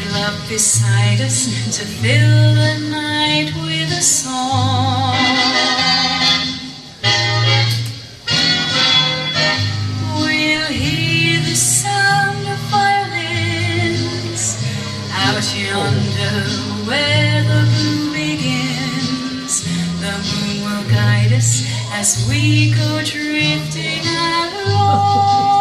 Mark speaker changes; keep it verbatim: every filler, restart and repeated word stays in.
Speaker 1: love beside us to fill the night with a song. We'll hear the sound of violins out yonder where the blue begins. The moon will guide us as we go drifting along.